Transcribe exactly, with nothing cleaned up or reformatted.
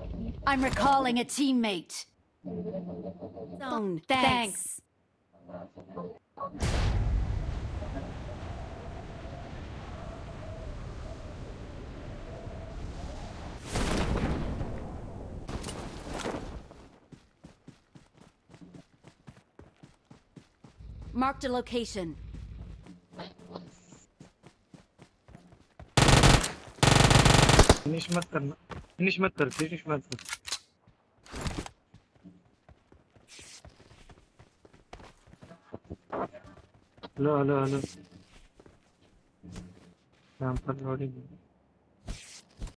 I'm recalling a teammate. Zone. Thanks. Marked a location. Finish मत करना finish मत कर फिनिश मत कर हेलो हेलो हेलो यहाँ पर लोडिंग